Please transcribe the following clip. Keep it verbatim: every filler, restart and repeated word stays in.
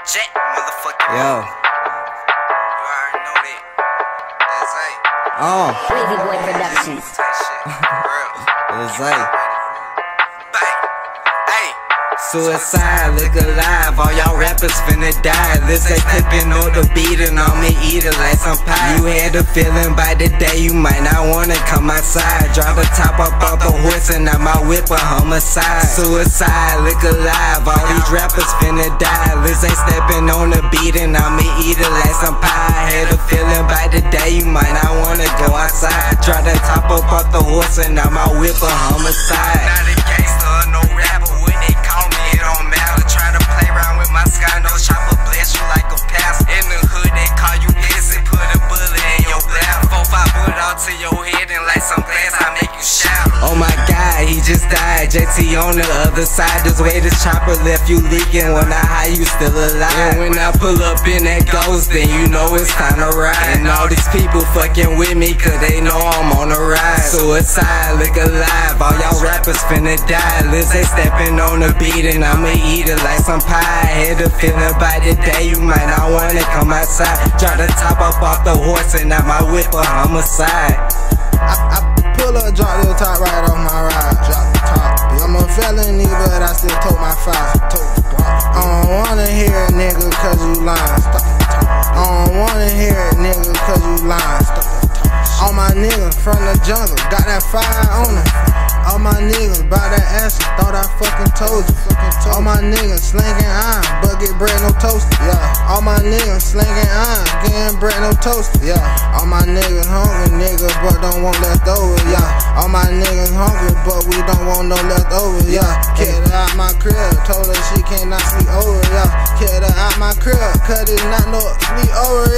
Jet, motherfucking Yo. movie. You already know that. That's it. Oh. Wavy Boy Productions. Type shit. For real. It's like Bang. Hey. suicide, look alive. All y'all rappers finna die. This ain't clipping on the beat and on me eat it like some pie. You had a feeling by the day you might not wanna come outside. Drive a top up off a horse and now my whip a homicide. Suicide, look alive. All these rappers finna die. Liz ain't stepping on the beat and on me eat it like some pie. Had a feeling by the day you might not wanna go outside. Drive the top up off the horse and now my whip a homicide. Not a gangster or no rapper. When they call me, it don't matter. Try to play around with my sky, no chopper bless you like a pastor. In the hood, they call you pissy. Put a bullet in your bladder. Four, five bullet out to your head and like some glass, I make you shatter. Oh my God, he just died. J T on the other side. This way this chopper left you leaking. When I high, you still alive. And when I pull up in that ghost, then you know it's time to ride. And all these people fucking with me, cause they know I'm on the ride. Suicide, look alive. All y'all rappers finna die. Liz ain't stepping on the beat and I'ma eat it like some pie. Had a feeling by the day you might not wanna come outside. Drop the top up off the horse and now my whip a homicide. I, I pull up, drop the top right off my ride. Drop the top. I'm a felony, but I still tote my fire. I don't wanna hear it, nigga, cause you lying. I don't wanna hear it, nigga, cause you lying. All my niggas from the jungle, got that fire on them. All my niggas bout that ass, thought I fucking told you. All my niggas slinging iron, but get bread no toaster. Yeah. All my niggas slinging iron, getting bread no toaster. Yeah. All my niggas hungry, nigga, but don't want leftovers. Yeah. All my niggas hungry, but we don't want no leftovers. Yeah. Kid her out my crib, told her she cannot sleep over. Yeah. Kid her out my crib, cause it's not no sleep over.